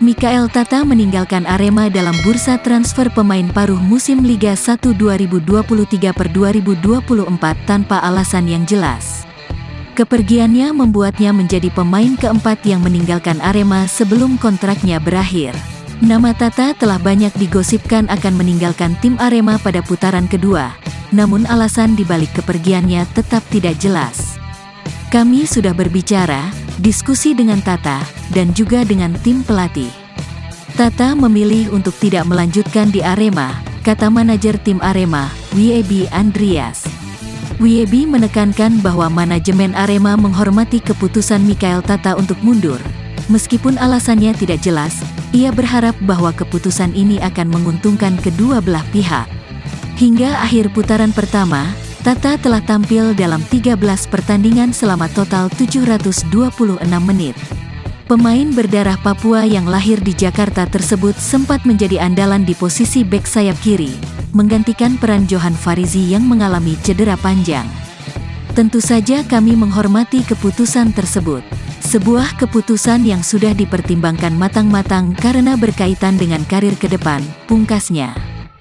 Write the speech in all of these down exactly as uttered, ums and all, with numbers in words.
Mikael Tata meninggalkan Arema dalam bursa transfer pemain paruh musim Liga satu dua ribu dua puluh tiga per dua ribu dua puluh empat tanpa alasan yang jelas. Kepergiannya membuatnya menjadi pemain keempat yang meninggalkan Arema sebelum kontraknya berakhir. Nama Tata telah banyak digosipkan akan meninggalkan tim Arema pada putaran kedua, namun alasan dibalik kepergiannya tetap tidak jelas. Kami sudah berbicara, diskusi dengan Tata, dan juga dengan tim pelatih. Tata memilih untuk tidak melanjutkan di Arema, kata manajer tim Arema, Wiebi Andreas. Wiebi menekankan bahwa manajemen Arema menghormati keputusan Mikael Tata untuk mundur. Meskipun alasannya tidak jelas, ia berharap bahwa keputusan ini akan menguntungkan kedua belah pihak. Hingga akhir putaran pertama, Tata telah tampil dalam tiga belas pertandingan selama total tujuh ratus dua puluh enam menit. Pemain berdarah Papua yang lahir di Jakarta tersebut sempat menjadi andalan di posisi bek sayap kiri, menggantikan peran Johan Farizi yang mengalami cedera panjang. Tentu saja kami menghormati keputusan tersebut. Sebuah keputusan yang sudah dipertimbangkan matang-matang karena berkaitan dengan karir ke depan, pungkasnya.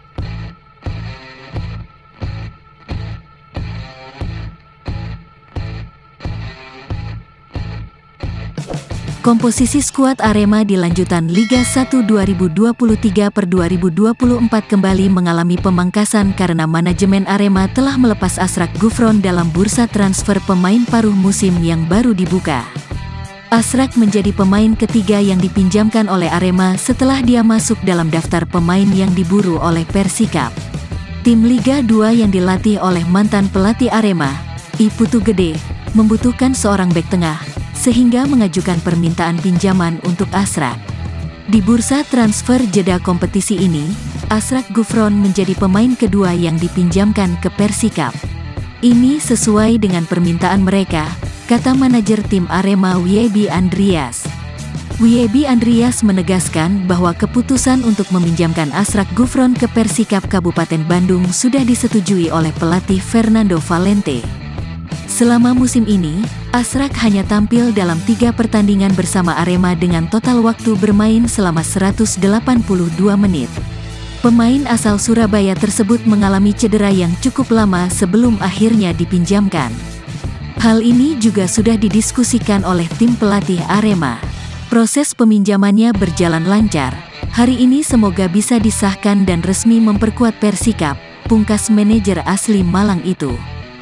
Komposisi skuad Arema di lanjutan Liga satu dua ribu dua puluh tiga per dua ribu dua puluh empat kembali mengalami pemangkasan karena manajemen Arema telah melepas Ashraq Gufron dalam bursa transfer pemain paruh musim yang baru dibuka. Ashraq menjadi pemain ketiga yang dipinjamkan oleh Arema setelah dia masuk dalam daftar pemain yang diburu oleh Persikap. Tim Liga dua yang dilatih oleh mantan pelatih Arema, I Putu Gede, membutuhkan seorang bek tengah, sehingga mengajukan permintaan pinjaman untuk Ashraq. Di bursa transfer jeda kompetisi ini, Ashraq Gufron menjadi pemain kedua yang dipinjamkan ke Persikap. Ini sesuai dengan permintaan mereka, kata manajer tim Arema Wiebi Andreas. Wiebi Andreas menegaskan bahwa keputusan untuk meminjamkan Ashraq Gufron ke Persikap Kabupaten Bandung sudah disetujui oleh pelatih Fernando Valente. Selama musim ini, Ashraq hanya tampil dalam tiga pertandingan bersama Arema dengan total waktu bermain selama seratus delapan puluh dua menit. Pemain asal Surabaya tersebut mengalami cedera yang cukup lama sebelum akhirnya dipinjamkan. Hal ini juga sudah didiskusikan oleh tim pelatih Arema. Proses peminjamannya berjalan lancar. Hari ini semoga bisa disahkan dan resmi memperkuat Persikap, pungkas manajer asli Malang itu.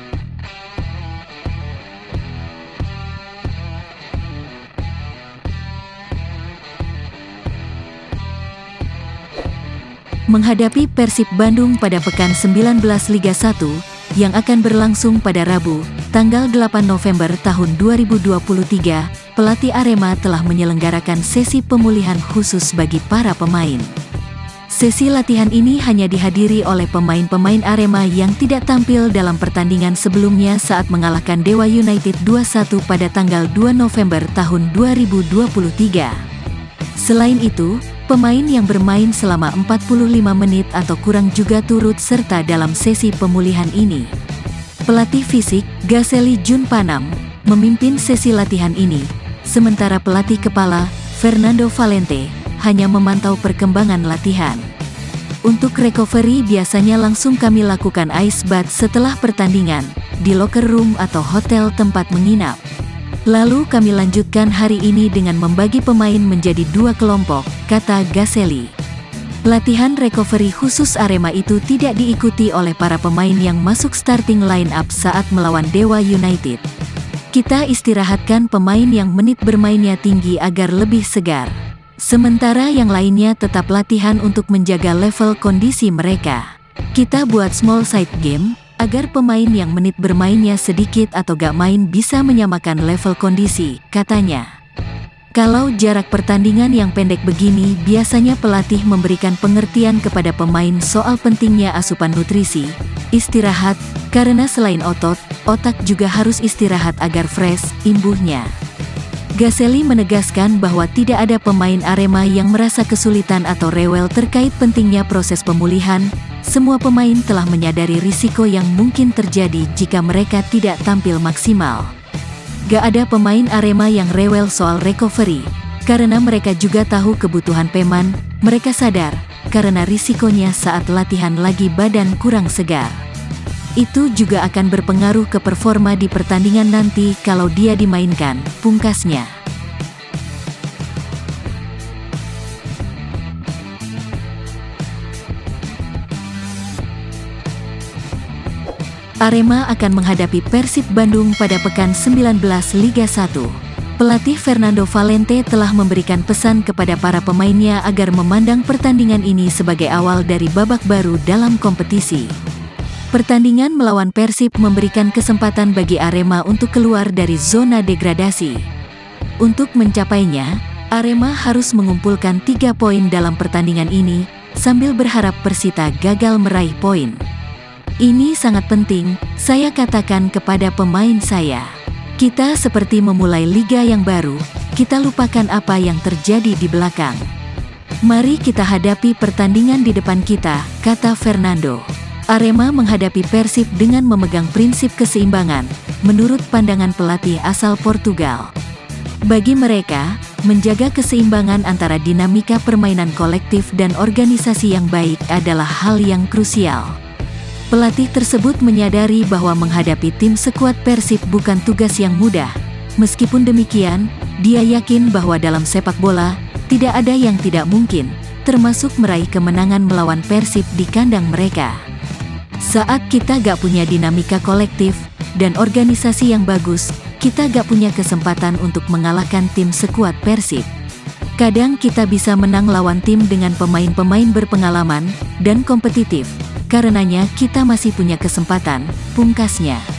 Menghadapi Persib Bandung pada pekan sembilan belas Liga satu, yang akan berlangsung pada Rabu, tanggal delapan November tahun dua ribu dua puluh tiga, pelatih Arema telah menyelenggarakan sesi pemulihan khusus bagi para pemain. Sesi latihan ini hanya dihadiri oleh pemain-pemain Arema yang tidak tampil dalam pertandingan sebelumnya saat mengalahkan Dewa United dua satu pada tanggal dua November tahun dua ribu dua puluh tiga. Selain itu, pemain yang bermain selama empat puluh lima menit atau kurang juga turut serta dalam sesi pemulihan ini. Pelatih fisik, Gaseli Jun Panam, memimpin sesi latihan ini, sementara pelatih kepala, Fernando Valente, hanya memantau perkembangan latihan. Untuk recovery biasanya langsung kami lakukan ice bath setelah pertandingan, di locker room atau hotel tempat menginap. Lalu kami lanjutkan hari ini dengan membagi pemain menjadi dua kelompok, kata Gaseli. Latihan recovery khusus Arema itu tidak diikuti oleh para pemain yang masuk starting line up saat melawan Dewa United. Kita istirahatkan pemain yang menit bermainnya tinggi agar lebih segar. Sementara yang lainnya tetap latihan untuk menjaga level kondisi mereka. Kita buat small side game, agar pemain yang menit bermainnya sedikit atau gak main bisa menyamakan level kondisi, katanya. Kalau jarak pertandingan yang pendek begini, biasanya pelatih memberikan pengertian kepada pemain soal pentingnya asupan nutrisi, istirahat, karena selain otot, otak juga harus istirahat agar fresh, imbuhnya. Gaseli menegaskan bahwa tidak ada pemain Arema yang merasa kesulitan atau rewel terkait pentingnya proses pemulihan. Semua pemain telah menyadari risiko yang mungkin terjadi jika mereka tidak tampil maksimal. Gak ada pemain Arema yang rewel soal recovery, Karena mereka juga tahu kebutuhan Peman, mereka sadar, karena risikonya saat latihan lagi badan kurang segar. Itu juga akan berpengaruh ke performa di pertandingan nanti kalau dia dimainkan, pungkasnya. Arema akan menghadapi Persib Bandung pada pekan sembilan belas Liga satu. Pelatih Fernando Valente telah memberikan pesan kepada para pemainnya agar memandang pertandingan ini sebagai awal dari babak baru dalam kompetisi. Pertandingan melawan Persib memberikan kesempatan bagi Arema untuk keluar dari zona degradasi. Untuk mencapainya, Arema harus mengumpulkan tiga poin dalam pertandingan ini, sambil berharap Persita gagal meraih poin. Ini sangat penting, saya katakan kepada pemain saya. Kita seperti memulai liga yang baru, kita lupakan apa yang terjadi di belakang. Mari kita hadapi pertandingan di depan kita, kata Fernando. Arema menghadapi Persib dengan memegang prinsip keseimbangan, menurut pandangan pelatih asal Portugal. Bagi mereka, menjaga keseimbangan antara dinamika permainan kolektif dan organisasi yang baik adalah hal yang krusial. Pelatih tersebut menyadari bahwa menghadapi tim sekuat Persib bukan tugas yang mudah. Meskipun demikian, dia yakin bahwa dalam sepak bola, tidak ada yang tidak mungkin, termasuk meraih kemenangan melawan Persib di kandang mereka. Saat kita gak punya dinamika kolektif, dan organisasi yang bagus, kita gak punya kesempatan untuk mengalahkan tim sekuat Persib. Kadang kita bisa menang lawan tim dengan pemain-pemain berpengalaman, dan kompetitif. Karenanya kita masih punya kesempatan, pungkasnya.